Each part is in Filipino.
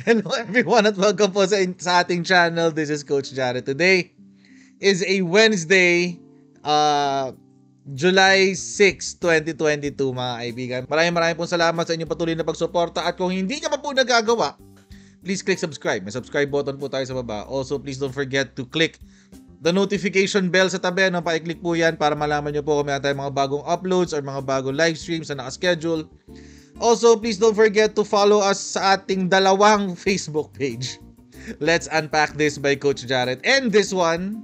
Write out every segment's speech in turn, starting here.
Hello everyone at welcome po sa ating channel. This is Coach Jared. Today is a Wednesday, July 6, 2022 mga kaibigan. Maraming pong salamat sa inyong patuloy na pagsuporta at kung hindi nyo pa po nagagawa, please click subscribe. May subscribe button po tayo sa baba. Also, please don't forget to click the notification bell sa tabi. Pa-click po yan para malaman nyo po kung may tayong mga bagong uploads or mga bagong live streams na nakaschedule. Also, please don't forget to follow us sa ating dalawang Facebook page. Let's Unpack This by Coach Jared. And this one,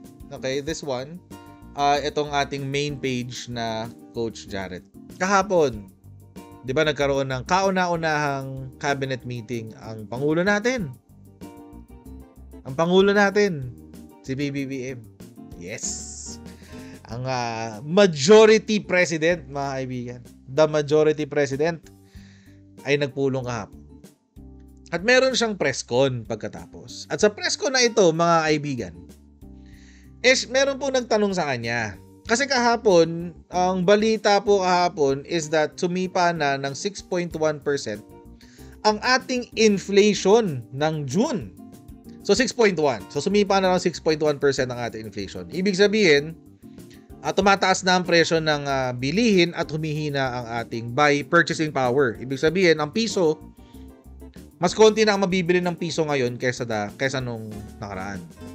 itong ating main page na Coach Jared. Kahapon, di ba nagkaroon ng kauna-unahang cabinet meeting ang Pangulo natin? Ang Pangulo natin, si PBBM. Yes! Ang majority president, mga kaibigan. The majority president ay nagpulong kahapon. At meron siyang press con pagkatapos. At sa press con na ito, mga kaibigan, meron po nagtanong sa kanya. Kasi kahapon, ang balita po kahapon is that sumipa na ng 6.1% ang ating inflation ng June. So 6.1. So sumipa na ng 6.1% ang ating inflation. Ibig sabihin, tumataas na ang presyo ng bilihin at humihina ang ating purchasing power. Ibig sabihin, ang piso, mas konti na ang mabibili ng piso ngayon kaysa nung nakaraan.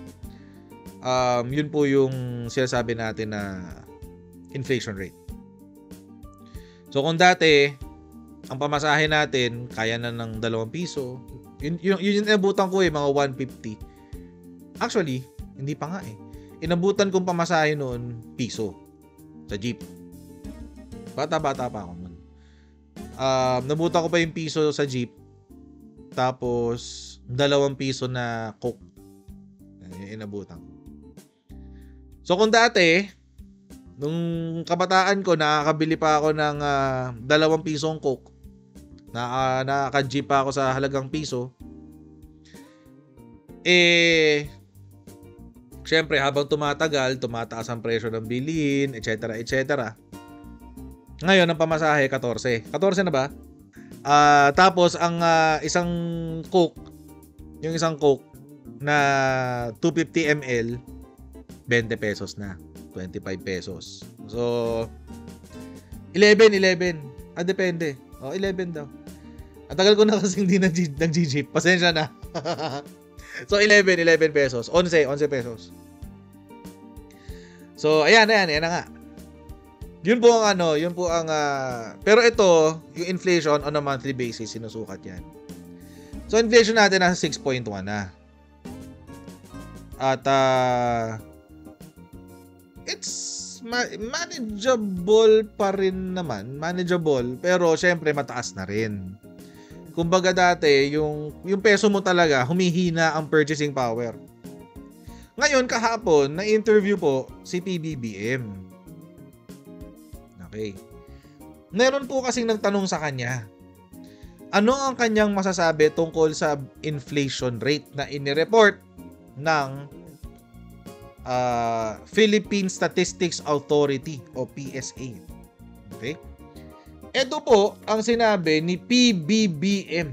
Yun po yung sinasabi natin na inflation rate. So kung dati, ang pamasahe natin, kaya na ng 2 piso. Yun inabutan ko mga 150. Actually, hindi pa nga inabutan kong pamasahe noon piso sa jeep. Bata-bata pa ako nun. Nabutan ko pa yung piso sa jeep. Tapos 2 piso na coke. Inabutan ko. So kung dati, nung kabataan ko, nakakabili pa ako ng 2 pisong coke. Nakaka-jeep pa ako sa halagang piso. Siyempre, habang tumataas ang presyo ng bilihin, etc. Ngayon, ang pamasahe, 14. 14 na ba? Tapos, ang isang coke na 250 ml, 20 pesos na. 25 pesos. So, 11. Depende. 11 daw. Ang tagal ko na kasi hindi nag-jeep. Pasensya na. So 11 pesos. 11 pesos. So ayan na nga. Yun po ang pero ito, yung inflation on a monthly basis sinusukat yan. So inflation natin nasa 6.1 na. At it's manageable pa rin naman. Manageable, pero syempre mataas na rin. Kumbaga dati, yung peso mo talaga, humihina ang purchasing power. Ngayon, kahapon, na-interview po si PBBM. Okay. Meron po kasing nagtanong sa kanya. Ano ang kanyang masasabi tungkol sa inflation rate na inireport ng Philippine Statistics Authority o PSA? Okay. Ito po ang sinabi ni PBBM.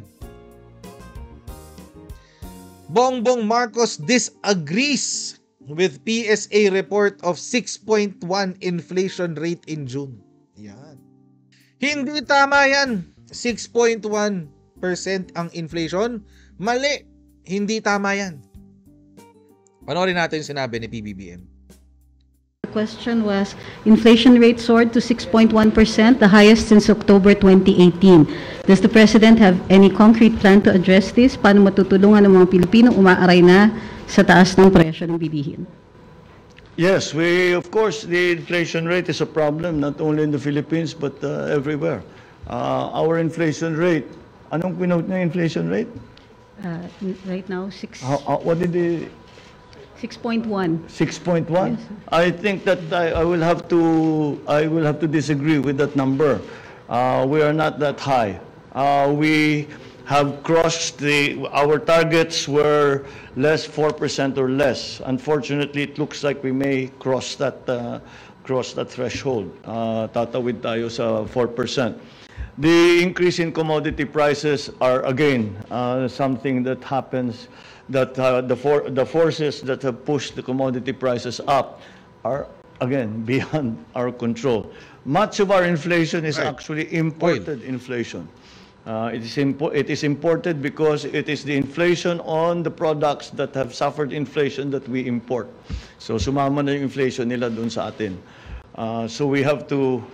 Bongbong Marcos disagrees with PSA report of 6.1 inflation rate in June. Yan. Hindi tama yan. 6.1% ang inflation. Mali. Hindi tama yan. Panoorin natin yung sinabi ni PBBM. Question was, inflation rate soared to 6.1%, the highest since October 2018. Does the President have any concrete plan to address this? Paano matutulungan ng mga Pilipino umaaray na sa taas ng presyo ng bilihin? Yes, of course, the inflation rate is a problem, not only in the Philippines, but everywhere. Our inflation rate, anong pinote na inflation rate? Right now, What did the... 6.1. 6.1? Yes. I think that I will have to disagree with that number. We are not that high. We have crossed our targets were less 4% or less. Unfortunately, it looks like we may cross that threshold. Tatawid tayo sa 4%. The increase in commodity prices are again something that happens, that the forces that have pushed the commodity prices up are again beyond our control. Much of our inflation is actually imported inflation. It is imported because it is the inflation on the products that have suffered inflation that we import. So sumama na yung inflation nila dun sa atin. So we have to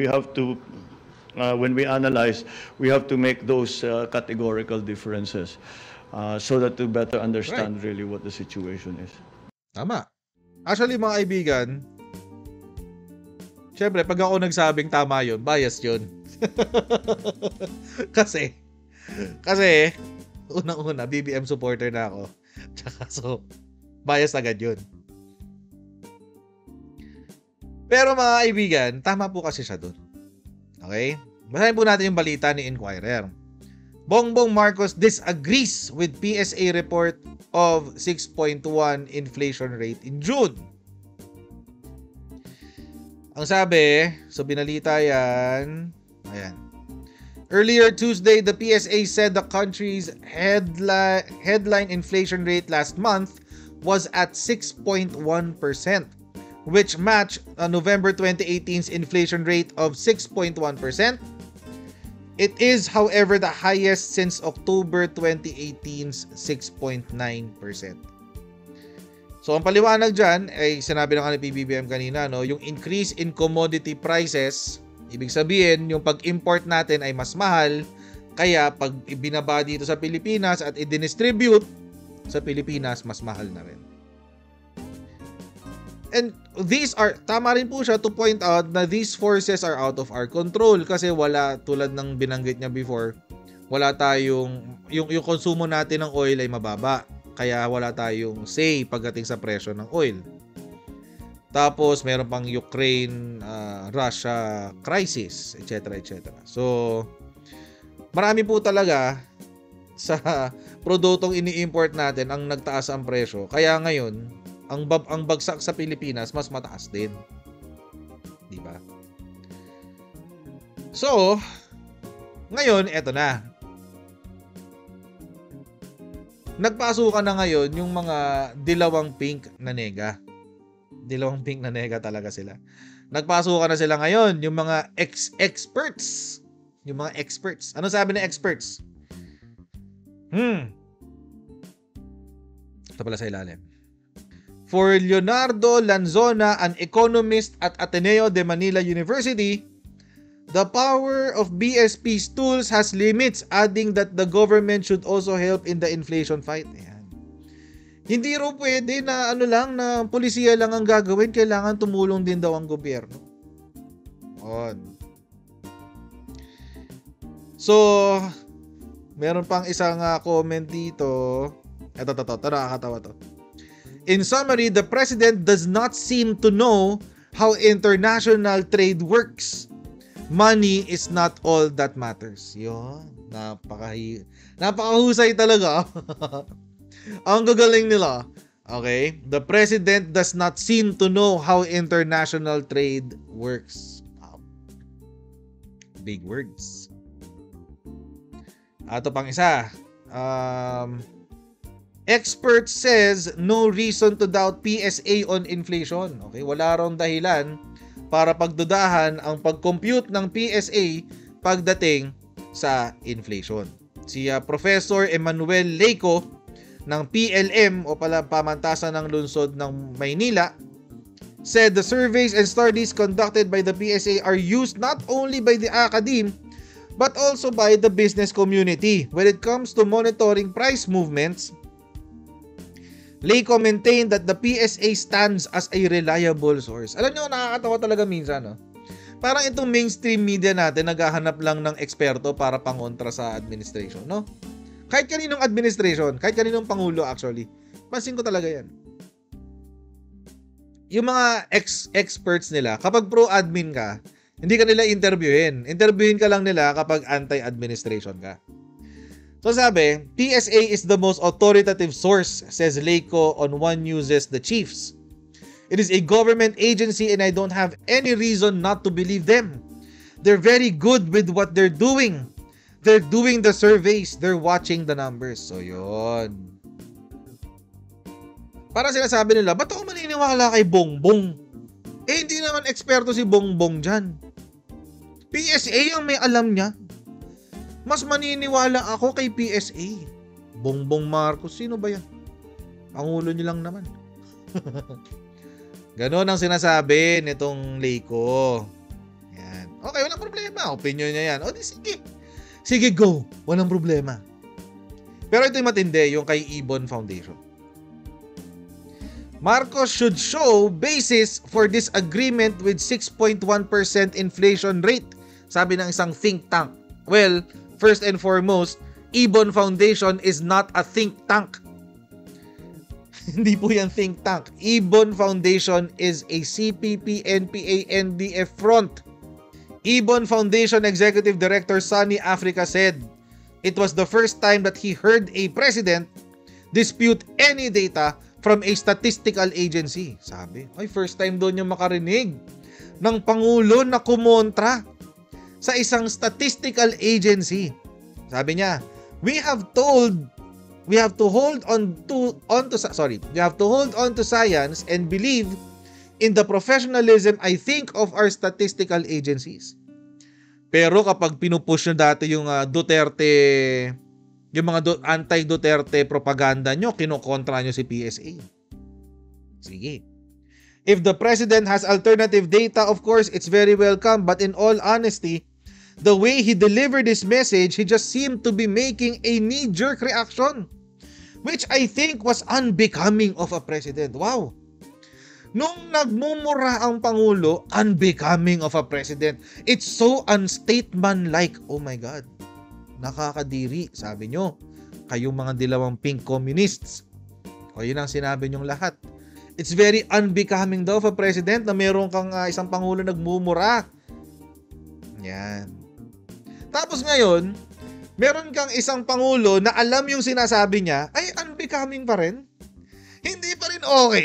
when we analyze, we have to make those categorical differences so that to better understand really what the situation is. Tama. Actually, mga kaibigan, syempre, pag ako nagsabing tama yun, bias yun. Kasi, unang-una, BBM supporter na ako. Tsaka so, bias agad yun. Pero mga kaibigan, tama po kasi siya dun. Okay? Basahin po natin yung balita ni Inquirer. Bongbong Marcos disagrees with PSA report of 6.1 inflation rate in June. Ang sabi, so binalita yan. Ayan. Earlier Tuesday, the PSA said the country's headline inflation rate last month was at 6.1%, which matched November 2018's inflation rate of 6.1%. It is, however, the highest since October 2018's 6.9%. So, ang paliwanag dyan, ay sinabi ng PBBM kanina, no, yung increase in commodity prices, ibig sabihin, yung pag-import natin ay mas mahal, kaya pag ibinaba dito sa Pilipinas at i-distribute sa Pilipinas, mas mahal na rin. And these are, tama rin po siya to point out na these forces are out of our control kasi wala, tulad ng binanggit niya before, wala tayong, yung konsumo natin ng oil ay mababa. Kaya wala tayong say pagdating sa presyo ng oil. Tapos meron pang Ukraine, Russia crisis, etc. etc. So, marami po talaga sa produktong ini-import natin ang nagtaas ang presyo. Kaya ngayon, ang bagsak sa Pilipinas mas mataas din. Di ba? So, ngayon, eto na. Nagpasukan na ngayon yung mga dilawang pink na nega. Dilawang pink na nega talaga sila. Nagpasukan na sila ngayon yung mga experts. Yung mga experts. Ano sabi ng experts? Ito pala sa ilalim. For Leonardo Lanzona, an economist at Ateneo de Manila University, the power of BSP's tools has limits, adding that the government should also help in the inflation fight. Ayan. Hindi ro pwede na na polisiya lang ang gagawin, kailangan tumulong din daw ang gobyerno. On. So, meron pang isang comment dito. Ito, nakakatawa to. In summary, the president does not seem to know how international trade works. Money is not all that matters. Yun. Napakahusay talaga. Ang gagaling nila. Okay? The president does not seem to know how international trade works. Wow. Big words. Ato pang isa. Expert says no reason to doubt PSA on inflation. Okay? Wala rong dahilan para pagdudahan ang pag-compute ng PSA pagdating sa inflation. Si Professor Emmanuel Leico ng PLM o pala Pamantasan ng Lungsod ng Maynila said the surveys and studies conducted by the PSA are used not only by the academe but also by the business community. When it comes to monitoring price movements, Leico maintained that the PSA stands as a reliable source. Alam nyo, nakakatawa talaga minsan, no? Parang itong mainstream media natin naghahanap lang ng eksperto para pangontra sa administration, no? Kahit kaninong administration, kahit kaninong pangulo actually. Pansin ko talaga yan. Yung mga experts nila, kapag pro-admin ka, hindi ka nila interviewin. Interviewin ka lang nila kapag anti-administration ka. So sabi, PSA is the most authoritative source, says Leico on One News's The Chiefs. It is a government agency and I don't have any reason not to believe them. They're very good with what they're doing. They're doing the surveys. They're watching the numbers. So, yun. Para sinasabi nila, ba't ako maniniwala kay Bongbong? Eh, hindi naman eksperto si Bongbong dyan. PSA ang may alam niya. Mas maniniwala ako kay PSA. Bongbong Marcos, sino ba yan? Pangulo niyo lang naman. Ganon ang sinasabi nitong Leiko. Yan. Okay, walang problema. Opinion niya yan. O di sige. Sige, go. Walang problema. Pero ito yung matindi, yung kay Ibon Foundation. Marcos should show basis for disagreement with 6.1% inflation rate. Sabi ng isang think tank. Well, first and foremost, Ibon Foundation is not a think tank. Hindi po yan think tank. Ibon Foundation is a CPP, NPA, NDF front. Ibon Foundation Executive Director Sunny Africa said, it was the first time that he heard a president dispute any data from a statistical agency. Sabi, ay first time doon niya makarinig ng Pangulo na kumontra sa isang statistical agency. Sabi niya, we have to hold on to science and believe in the professionalism, I think, of our statistical agencies. Pero kapag pinupush nyo dati yung Duterte, yung mga anti-Duterte propaganda nyo, kinokontra nyo si PSA. Sige. If the president has alternative data, of course, it's very welcome. But in all honesty, the way he delivered his message, he just seemed to be making a knee-jerk reaction, which I think was unbecoming of a president. Wow! Nung nagmumura ang Pangulo, unbecoming of a president. It's so unstatesmanlike. Oh my God. Nakakadiri, sabi nyo. Kayong mga dilawang pink communists. O yun ang sinabi nyong lahat. It's very unbecoming daw of a president na meron kang isang Pangulo nagmumura. Yan. Tapos ngayon, meron kang isang Pangulo na alam yung sinasabi niya, ay unbecoming pa rin? Hindi pa rin okay?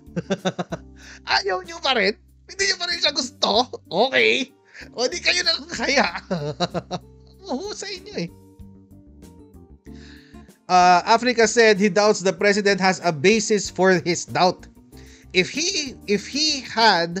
Ayaw nyo pa rin? Hindi nyo pa rin siya gusto? Okay. O di kayo na lang kaya. Sa inyo eh. Africa said he doubts the president has a basis for his doubt. If he had,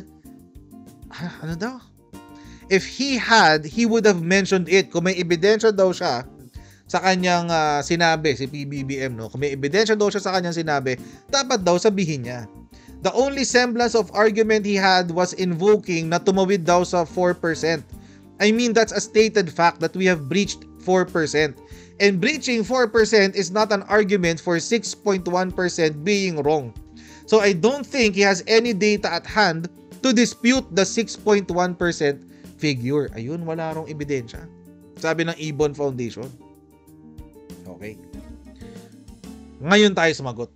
he would have mentioned it. Kung may ebidensya daw siya sa kanyang sinabi, si PBBM, no? Kung may ebidensya daw siya sa kanyang sinabi, dapat daw sabihin niya. The only semblance of argument he had was invoking na tumawid daw sa 4%. I mean, that's a stated fact that we have breached 4%. And breaching 4% is not an argument for 6.1% being wrong. So I don't think he has any data at hand to dispute the 6.1% figure. Ayun, wala rong ebidensya. Sabi ng Ibon Foundation. Okay. Ngayon tayo sumagot.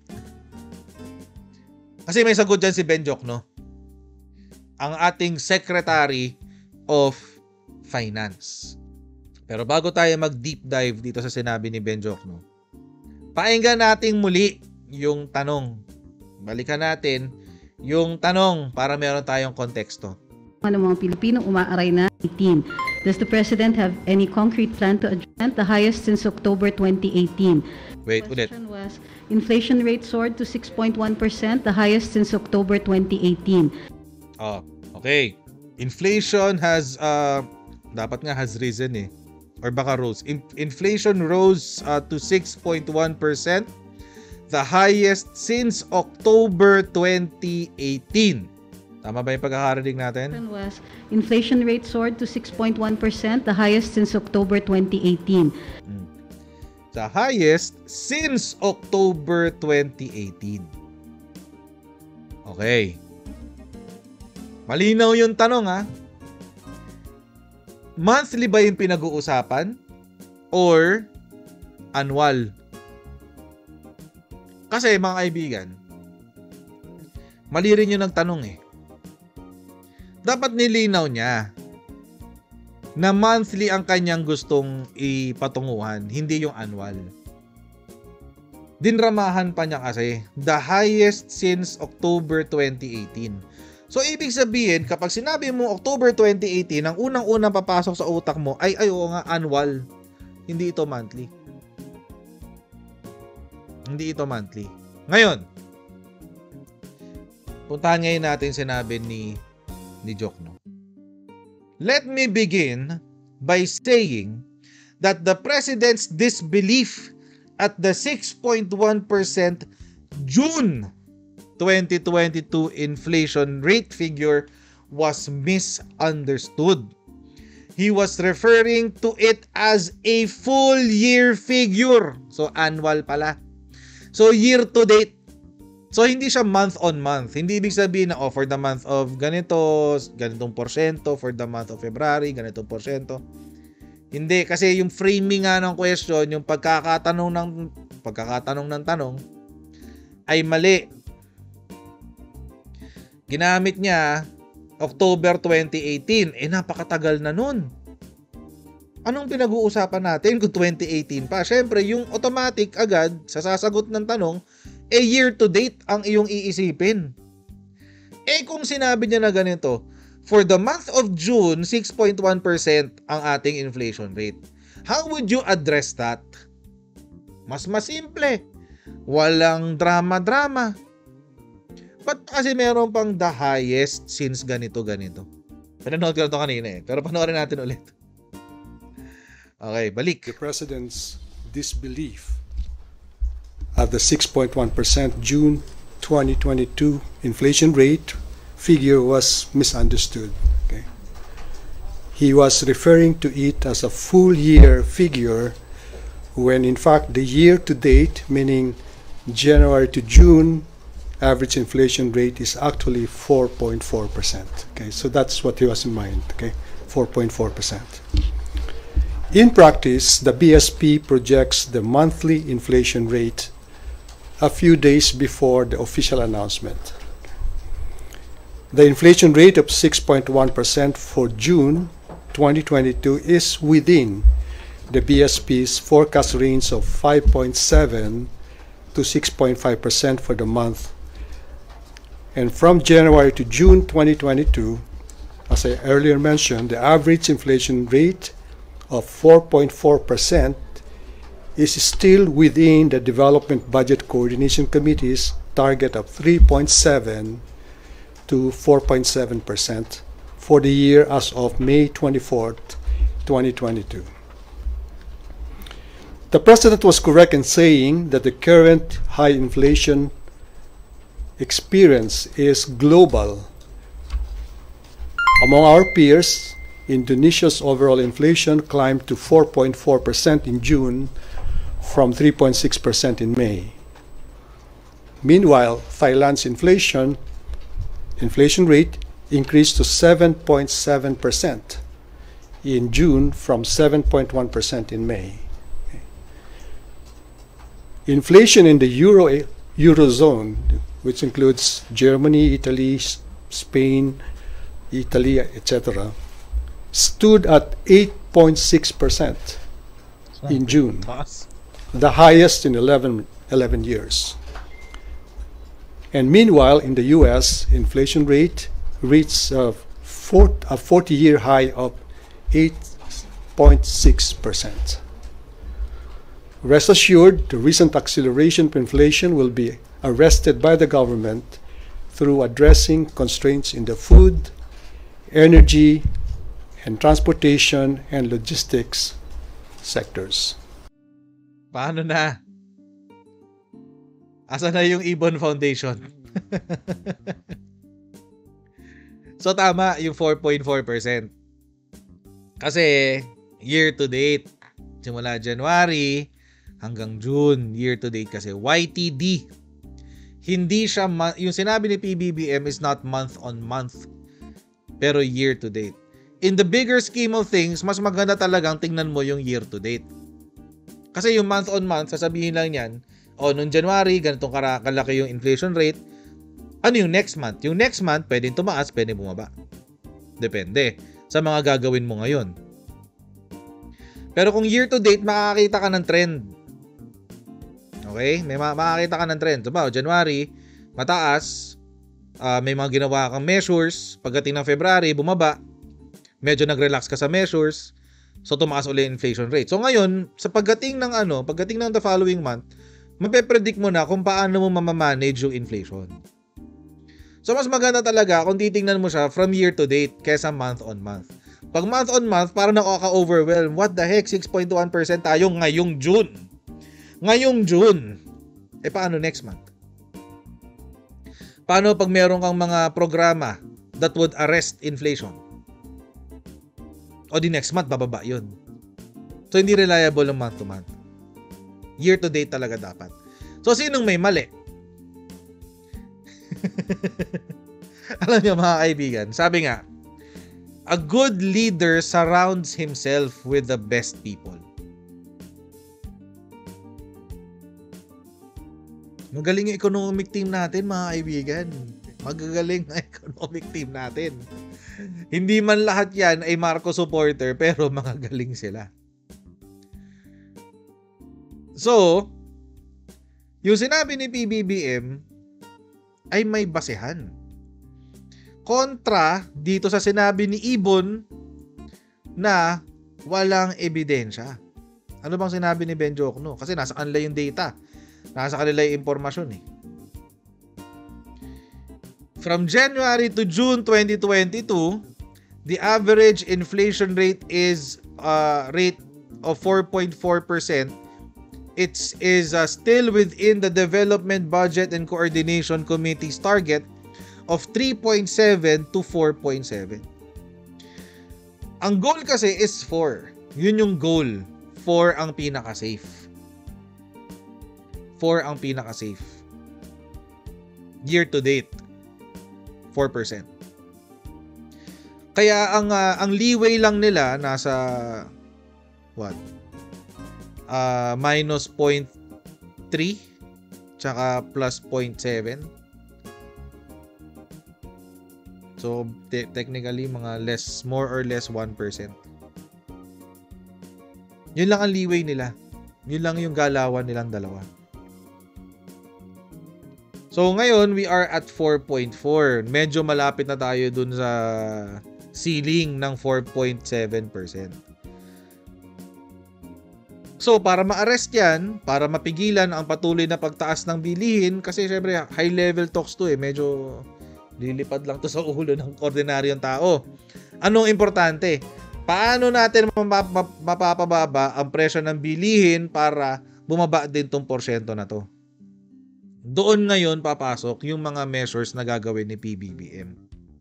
Kasi may sagot dyan si Benjok, no? Ang ating Secretary of Finance. Pero bago tayo mag-deep dive dito sa sinabi ni Benjok, no? Painggan natin muli yung tanong. Balikan natin yung tanong para meron tayong konteksto. Ano mga Pilipino umaaray na 18. Does the President have any concrete plan to address the highest since October 2018? Wait, ulit. The question was, inflation rate soared to 6.1%, the highest since October 2018. Oh, okay. Inflation has, dapat nga has risen eh. Or baka rose. Inflation rose to 6.1%, the highest since October 2018. Tama ba yung pagkakarinig natin? Was, inflation rate soared to 6.1%, the highest since October 2018. The highest since October 2018. Okay. Malinaw yung tanong ha. Monthly ba yung pinag-uusapan? Or annual? Kasi mga kaibigan, mali rin yung nagtanong eh. Dapat nilinaw niya na monthly ang kanyang gustong ipatunguhan, hindi yung annual. Dinramahan pa niya kasi, the highest since October 2018. So, ibig sabihin, kapag sinabi mo October 2018, ang unang-unang papasok sa utak mo ay oo nga, annual. Hindi ito monthly. Hindi ito monthly. Ngayon, puntahan ngayon natin sinabi ni Jokno. Let me begin by saying that the President's disbelief at the 6.1% June 2022 inflation rate figure was misunderstood. He was referring to it as a full year figure. So, annual pala. So, year to date. So, hindi siya month on month. Hindi ibig sabihin na, for the month of ganitong porsyento, for the month of February, ganitong porsyento. Hindi, kasi yung framing nga ng question, yung pagkakatanong ng tanong, ay mali. Ginamit niya October 2018. Napakatagal na nun. Anong pinag-uusapan natin kung 2018 pa? Siyempre, yung automatic agad sa sasagot ng tanong, year to date ang iyong iisipin. Kung sinabi niya na ganito, for the month of June, 6.1% ang ating inflation rate. How would you address that? Mas masimple. Walang drama-drama. Ba't kasi meron pang the highest since ganito? Pinanood ko na ito kanina pero panoorin natin ulit. Okay, balik. The President's disbelief at the 6.1% June 2022 inflation rate figure was misunderstood. Okay. He was referring to it as a full year figure when in fact the year to date, meaning January to June, average inflation rate is actually 4.4%. Okay, so that's what he was in mind. Okay, 4.4%. In practice, the BSP projects the monthly inflation rate a few days before the official announcement. The inflation rate of 6.1% for June 2022 is within the BSP's forecast range of 5.7 to 6.5% for the month. And from January to June 2022, as I earlier mentioned, the average inflation rate of 4.4% is still within the Development Budget Coordination Committee's target of 3.7 to 4.7% for the year as of May 24th, 2022. The President was correct in saying that the current high inflation experience is global. Among our peers, Indonesia's overall inflation climbed to 4.4% in June from 3.6% in May. Meanwhile, Thailand's inflation rate increased to 7.7% in June from 7.1% in May. Inflation in the Eurozone, which includes Germany, Italy, Spain, Italy, etc., stood at 8.6% in June, the highest in 11 years. And meanwhile, in the US, inflation rate reached a 40-year high of 8.6%. Rest assured, the recent acceleration of inflation will be arrested by the government through addressing constraints in the food, energy, and transportation and logistics sectors. Paano na? Asa na yung Ibon Foundation? So tama yung 4.4%. Kasi year to date, simula January hanggang June, year to date kasi YTD. Hindi siya, yung sinabi ni PBBM is not month on month, pero year to date. In the bigger scheme of things, mas maganda talagang tingnan mo yung year to date. Kasi yung month on month, sasabihin lang yan, noong January, ganitong kalaki yung inflation rate. Ano yung next month? Yung next month, pwedeng tumaas, pwedeng bumaba. Depende sa mga gagawin mo ngayon. Pero kung year to date, makakakita ka ng trend. Okay? May makakita ka ng trend. So, January, mataas. may mga ginawa kang measures, pagdating ng February, bumaba, medyo nag-relax ka sa measures, so tumaas ulit yung inflation rate. So ngayon, sa pagdating ng the following month, mape-predict mo na kung paano mo mamamanage yung inflation. So mas maganda talaga kung titingnan mo siya from year to date kaysa month on month. Pag month on month, parang nakaka-overwhelm. What the heck, 6.1% tayo ngayong June. Ngayong June. Paano next month? Paano pag meron kang mga programa that would arrest inflation? O di next month, bababa yun. So, hindi reliable ang month to month. Year to date talaga dapat. So, sinong may mali? Alam niyo mga kaibigan, sabi nga, a good leader surrounds himself with the best people. Magaling yung economic team natin, mga kaibigan. Magagaling ang economic team natin. Hindi man lahat yan ay Marcos supporter, pero mga galing sila. So, yung sinabi ni PBBM ay may basehan. Kontra dito sa sinabi ni Ibon na walang ebidensya. Ano bang sinabi ni Ben Jokno? Kasi nasa kanila yung data. Nasa kanila yung informasyon eh. From January to June 2022, the average inflation rate is rate of 4.4%. It is still within the Development Budget and Coordination Committee's target of 3.7 to 4.7. Ang goal kasi is 4. Yun yung goal. 4 ang pinaka-safe. 4 ang pinaka-safe. Year to date, 4%. Kaya ang leeway lang nila nasa what? Minus 0.3 tsaka plus 0.7. So technically mga more or less 1%. Yun lang ang leeway nila. Yun lang yung galawan nilang dalawa. So ngayon, we are at 4.4. Medyo malapit na tayo dun sa ceiling ng 4.7%. So para ma-arrest yan, para mapigilan ang patuloy na pagtaas ng bilihin, kasi syempre high level talks to medyo lilipad lang to sa ulo ng ordinaryong tao. Anong importante? Paano natin mapapababa ang presyo ng bilihin para bumaba din tong porsyento na to? Doon ngayon papasok yung mga measures na gagawin ni PBBM.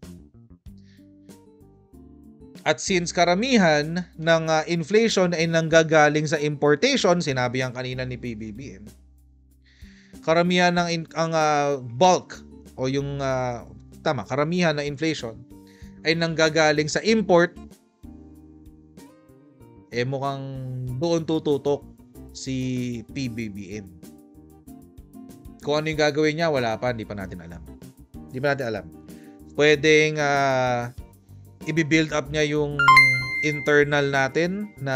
At since karamihan ng inflation ay nanggagaling sa importation, sinabi yan kanina ni PBBM, karamihan ng bulk o yung karamihan ng inflation ay nanggagaling sa import, mukhang doon tututok si PBBM. Kung ano yung gagawin niya, wala pa, hindi pa natin alam. Pwedeng i-build up niya yung internal natin na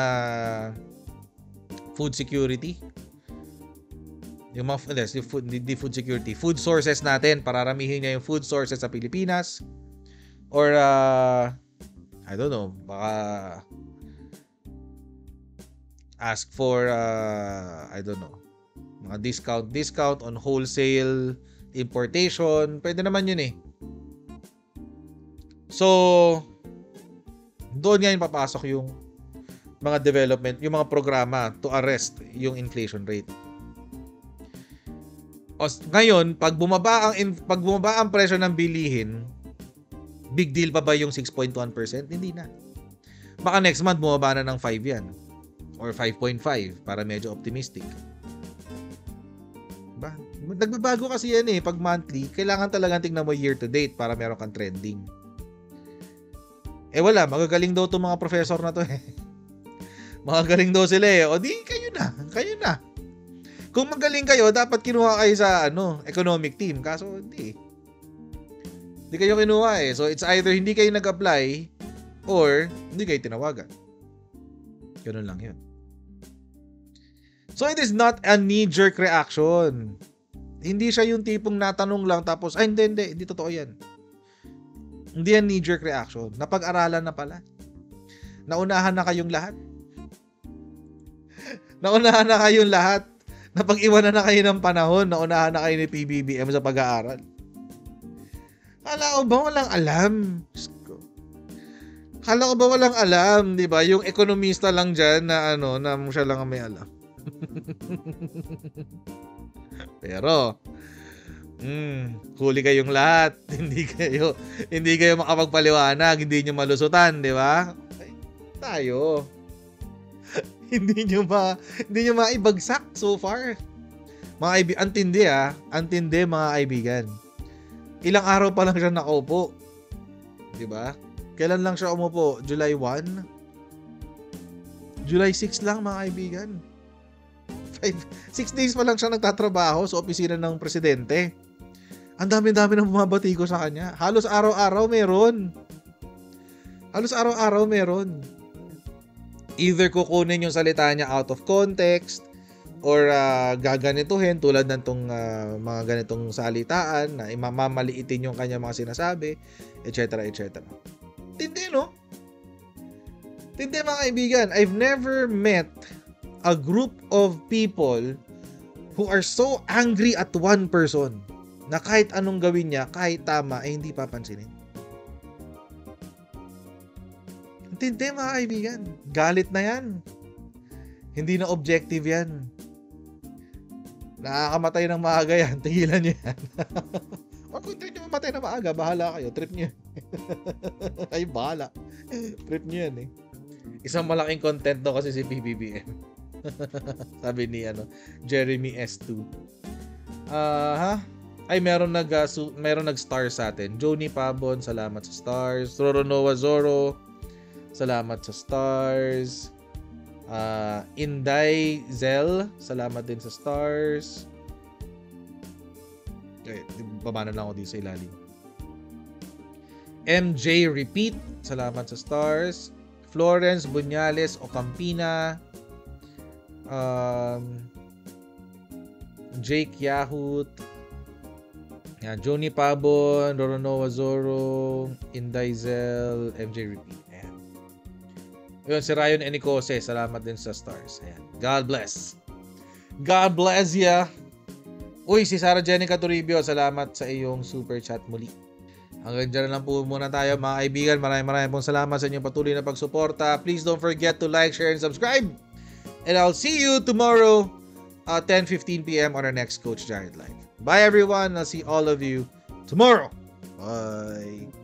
food security. Yung mga food security, food sources natin, pararamihin niya yung food sources sa Pilipinas. Or I don't know, baka ask for I don't know, mga discount on wholesale importation. Pwede naman yun eh. So, doon ngayon papasok yung mga development, yung mga programa to arrest yung inflation rate. Ngayon, pag bumaba ang presyo ng bilihin, big deal pa ba yung 6.1%? Hindi na. Baka next month bumaba na ng 5 yan. Or 5.5 para medyo optimistic. Nagbabago kasi yan eh. Pag monthly, kailangan talagang tingnan mo year to date para meron kang trending. Wala, magagaling daw itong mga professor na to eh. Magagaling daw sila eh. O di, kayo na. Kung magaling kayo, dapat kinuha kayo sa economic team. Kaso hindi. Hindi kayo kinuha eh. So it's either hindi kayo nag-apply or hindi kayo tinawagan. Ganun lang yun. So it is not a knee-jerk reaction. Hindi siya yung tipong natanong lang tapos, ay hindi totoo yan. Hindi yan knee-jerk reaction. Napag-aralan na pala. Naunahan na kayong lahat. Naunahan na kayong lahat. Napag-iwanan na kayo ng panahon. Naunahan na kayo ni PBBM sa pag-aaral. Kala ko ba walang alam? Kala ko ba walang alam, di ba? Yung ekonomista lang dyan na na siya lang ang may alam. Pero, huli kayong lahat. Hindi kayo makapagpaliwanag, hindi nyo malusutan, di ba? Tayo. hindi nyo maibagsak so far. Mga antindi mga kaibigan. Ilang araw pa lang siya nakaupo. Di ba? Kailan lang siya umupo? July 1? July 6 lang mga kaibigan. 6 days pa lang siya nagtatrabaho sa opisina ng presidente. Ang dami-dami nang bumabati ko sa kanya. Halos araw-araw meron. Either kukunin yung salita niya out of context or gaganituhin tulad ng tong mga ganitong salitaan na imamamaliitin yung kanya mga sinasabi, etc. Tindi, no? Tindi mga kaibigan. I've never met a group of people who are so angry at one person na kahit anong gawin niya, kahit tama, hindi papansinin. Tindi mga kaibigan. Galit na yan. Hindi na objective yan. Nakakamatay ng maaga yan. Tigilan niyo yan. O kung hindi nyo mamatay na maaga, bahala kayo. Trip niyo. Ay, bahala. Trip niyo yan eh. Isang malaking content no kasi si PBBM. Sabi ni Jeremy S2. Ay meron nag-star sa atin. Joni Pabon, salamat sa stars. Roronoa Zoro, salamat sa stars. Inday Zel, salamat din sa stars. Okay, baba na lang ako dito sa ilalim. MJ Repeat, salamat sa stars. Florence Bunyales Ocampina, Jake Yahut, Joni Pabon, Roronoa Zoro, Inday Zel, MJ Repeat. Ayun, si Ryan Enicose, salamat din sa stars. Ayan. God bless. God bless ya. Uy, si Sarah Jenica Toribio, salamat sa iyong super chat muli. Hanggang dyan na lang po muna tayo mga kaibigan. Maraming pong salamat sa inyong patuloy na pagsuporta. Please don't forget to like, share, and subscribe. And I'll see you tomorrow at 10:15 p.m. on our next Coach Jared Live. Bye everyone. I'll see all of you tomorrow. Bye.